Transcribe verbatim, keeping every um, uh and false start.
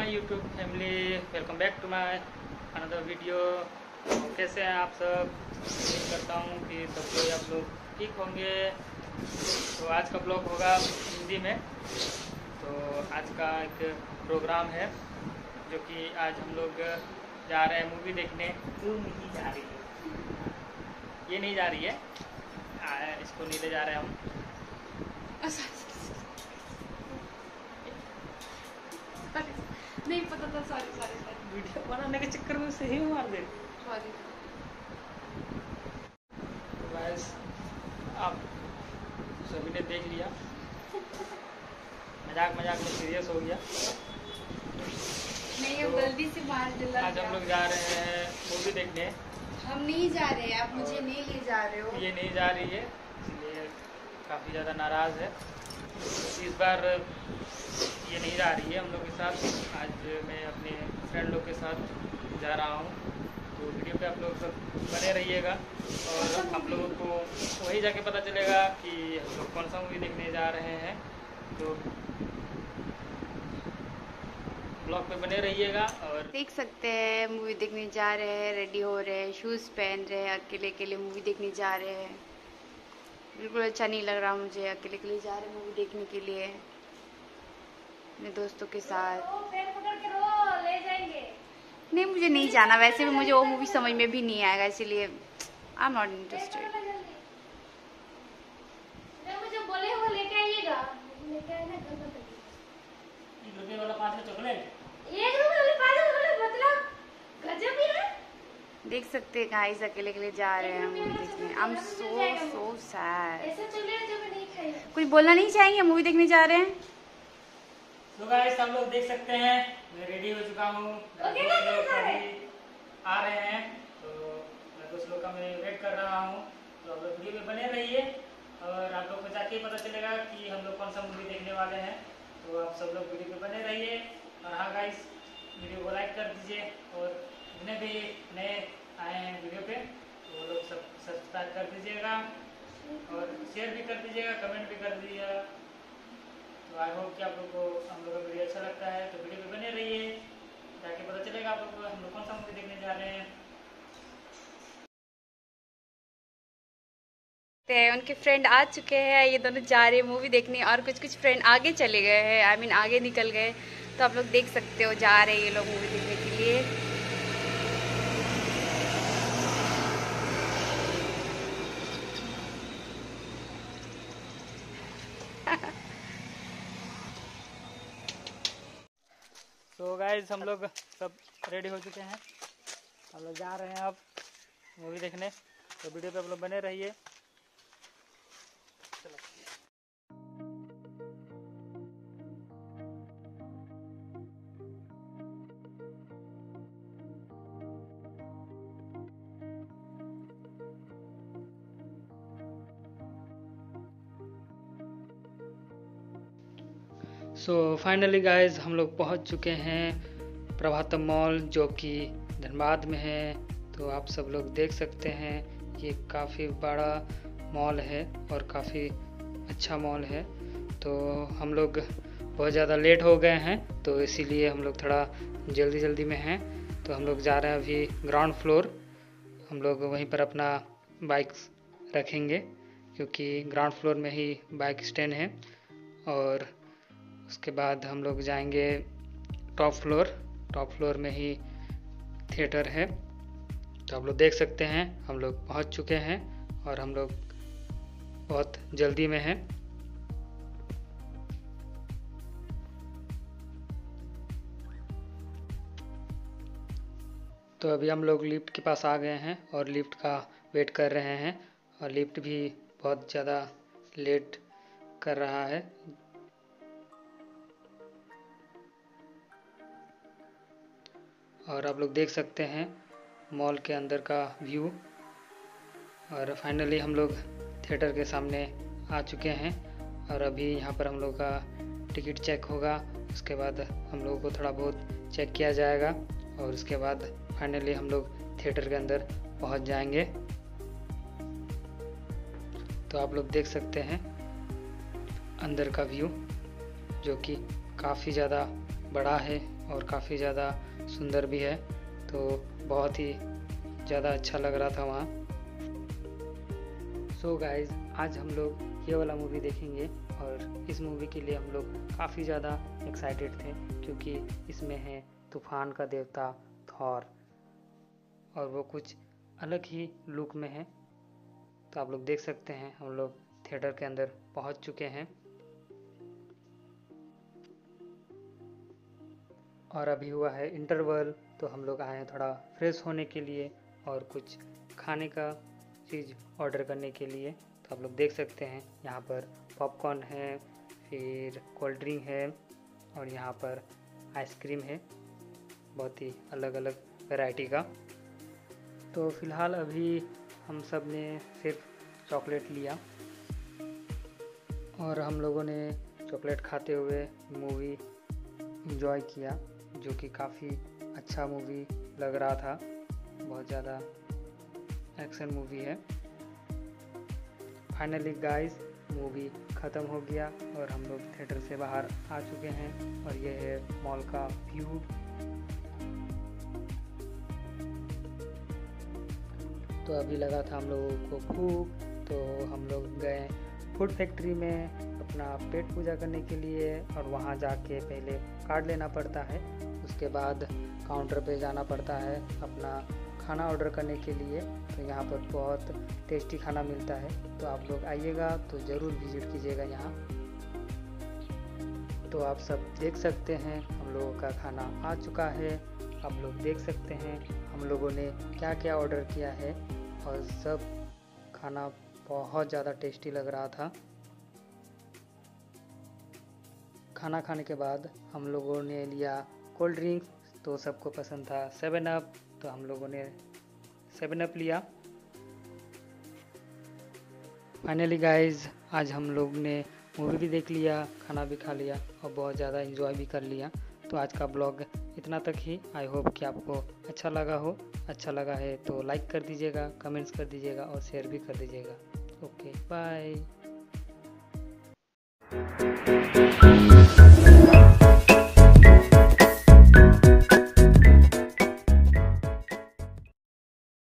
My YouTube family, welcome back to my another video. कैसे हैं आप सब? उम्मीद करता हूँ कि सब कोई आप लोग ठीक होंगे। तो आज का ब्लॉग होगा हिंदी में। तो आज का एक प्रोग्राम है जो कि आज हम लोग जा रहे हैं मूवी देखने। तू नहीं जा रही है, ये नहीं जा रही है, आ, इसको नहीं ले जा रहे हैं हम। नहीं पता था, सॉरी सॉरी सॉरी। वीडियो बनाने के चक्कर में सही मार दे। सॉरी। तो गाइस आप सभी ने देख लिया, मजाक मजाक में सीरियस हो गया। नहीं, अब तो गलती से बाहर जला। आज हम लोग जा रहे हैं मूवी देखने। हम नहीं जा रहे हैं, आप मुझे नहीं ले जा रहे हो। ये नहीं जा रही है, इसलिए काफ़ी ज़्यादा नाराज़ है। इस बार ये नहीं जा रही है हम लोग के साथ। आज मैं अपने फ्रेंड लोग के साथ जा रहा हूँ। तो वीडियो पे आप लोग सब बने रहिएगा और आप लोगों को वही जाके पता चलेगा कि हम लोग कौन सा मूवी देखने जा रहे हैं। तो ब्लॉग पे बने रहिएगा। और देख सकते हैं मूवी देखने जा रहे हैं, रेडी हो रहे हैं, शूज़ पहन रहे हैं, अकेले अकेले मूवी देखने जा रहे हैं। बिल्कुल अच्छा नहीं लग रहा मुझे, अकेले अकेले जा रहे हैं मूवी देखने के लिए अपने दोस्तों के साथ। ले जाएंगे। नहीं, मुझे नहीं जाना। वैसे भी मुझे वो मूवी समझ में भी नहीं आएगा, इसीलिए आई एम नॉट इंटरेस्टेड। मुझे बोले हुए लेके आइएगा, लेके आए ना घर पे। एक रुपये वाला पाँच का चॉकलेट, एक रुपए वाले पाँच वाले मतलब गजब ही है। देख सकते हैं गाइस, अकेले अकेले जा रहे हैं मूवी देखने। I am so so sad. ऐसा चॉकलेट जो मैं नहीं खाई। कुछ बोलना नहीं चाहेंगे? मूवी देखने जा रहे हैं। तो गाइस आप लोग देख सकते हैं मैं रेडी हो चुका हूँ। ओके, दोस्त ना, लोग ना, ना, अभी आ रहे हैं, तो मैं दोस्त लोग का मैं वेट कर रहा हूँ। तो आप लोग वीडियो में बने रहिए और आप लोग को जाके पता चलेगा कि हम लोग कौन सा मूवी देखने वाले हैं। तो आप सब लोग वीडियो पे बने रहिए। और हाँ गाइस, वीडियो को लाइक कर दीजिए और जितने भी नए आए हैं वीडियो पे तो वो लोग सब सब्सक्राइब कर दीजिएगा और शेयर भी कर दीजिएगा, कमेंट भी कर दीजिएगा। तो आई होप कि आप लोग को हम लोग का वीडियो अच्छा लगता है। तो वीडियो पे बने रहिए, ताकि पता चलेगा आप लोग को हम लोग कौन सा मूवी देखने जा रहे हैं। उनके फ्रेंड आ चुके हैं, ये दोनों जा रहे हैं मूवी देखने और कुछ कुछ फ्रेंड आगे चले गए हैं, आई मीन आगे निकल गए। तो आप लोग देख सकते हो, जा रहे हैं ये लोग मूवी देखने के लिए। तो गाइज हम लोग सब रेडी हो चुके हैं, हम लोग जा रहे हैं अब मूवी देखने। तो वीडियो पे आप लोग बने रहिए। चलो। सो फाइनली गाइज हम लोग पहुंच चुके हैं प्रभातम मॉल, जो कि धनबाद में है। तो आप सब लोग देख सकते हैं, ये काफ़ी बड़ा मॉल है और काफ़ी अच्छा मॉल है। तो हम लोग बहुत ज़्यादा लेट हो गए हैं, तो इसीलिए हम लोग थोड़ा जल्दी जल्दी में हैं। तो हम लोग जा रहे हैं अभी ग्राउंड फ्लोर। हम लोग वहीं पर अपना बाइक रखेंगे, क्योंकि ग्राउंड फ्लोर में ही बाइक स्टैंड है। और उसके बाद हम लोग जाएंगे टॉप फ्लोर। टॉप फ्लोर में ही थिएटर है। तो आप लोग देख सकते हैं हम लोग पहुंच चुके हैं और हम लोग बहुत जल्दी में हैं। तो अभी हम लोग लिफ्ट के पास आ गए हैं और लिफ्ट का वेट कर रहे हैं। और लिफ्ट भी बहुत ज़्यादा लेट कर रहा है। और आप लोग देख सकते हैं मॉल के अंदर का व्यू। और फाइनली हम लोग थिएटर के सामने आ चुके हैं और अभी यहाँ पर हम लोग का टिकट चेक होगा। उसके बाद हम लोगों को थोड़ा बहुत चेक किया जाएगा और उसके बाद फाइनली हम लोग थिएटर के अंदर पहुँच जाएंगे। तो आप लोग देख सकते हैं अंदर का व्यू, जो कि काफ़ी ज़्यादा बड़ा है और काफ़ी ज़्यादा सुंदर भी है, तो बहुत ही ज़्यादा अच्छा लग रहा था वहाँ। सो गाइज, आज हम लोग ये वाला मूवी देखेंगे और इस मूवी के लिए हम लोग काफ़ी ज़्यादा एक्साइटेड थे, क्योंकि इसमें है तूफान का देवता थॉर और वो कुछ अलग ही लुक में है। तो आप लोग देख सकते हैं, हम लोग थिएटर के अंदर पहुंच चुके हैं और अभी हुआ है इंटरवल, तो हम लोग आए हैं थोड़ा फ्रेश होने के लिए और कुछ खाने का चीज़ ऑर्डर करने के लिए। तो आप लोग देख सकते हैं यहाँ पर पॉपकॉर्न है, फिर कोल्ड ड्रिंक है और यहाँ पर आइसक्रीम है, बहुत ही अलग अलग वैरायटी का। तो फ़िलहाल अभी हम सब ने सिर्फ चॉकलेट लिया और हम लोगों ने चॉकलेट खाते हुए मूवी एंजॉय किया, जो कि काफ़ी अच्छा मूवी लग रहा था। बहुत ज़्यादा एक्शन मूवी है। फाइनली गाइस, मूवी ख़त्म हो गया और हम लोग थिएटर से बाहर आ चुके हैं और ये है मॉल का व्यू। तो अभी लगा था हम लोगों को भूख, तो हम लोग गए फूड फैक्ट्री में अपना पेट पूजा करने के लिए और वहाँ जाके पहले कार्ड लेना पड़ता है, उसके बाद काउंटर पे जाना पड़ता है अपना खाना ऑर्डर करने के लिए। तो यहाँ पर बहुत टेस्टी खाना मिलता है, तो आप लोग आइएगा तो ज़रूर विज़िट कीजिएगा यहाँ। तो आप सब देख सकते हैं हम लोगों का खाना आ चुका है। आप लोग देख सकते हैं हम लोगों ने क्या क्या ऑर्डर किया है और सब खाना बहुत ज़्यादा टेस्टी लग रहा था। खाना खाने के बाद हम लोगों ने लिया कोल्ड ड्रिंक, तो सबको पसंद था सेवन अप, तो हम लोगों ने सेवन अप लिया। फाइनली गाइज, आज हम लोग ने मूवी भी देख लिया, खाना भी खा लिया और बहुत ज़्यादा एंजॉय भी कर लिया। तो आज का ब्लॉग इतना तक ही। आई होप कि आपको अच्छा लगा हो। अच्छा लगा है तो लाइक कर दीजिएगा, कमेंट्स कर दीजिएगा और शेयर भी कर दीजिएगा। Okay, bye.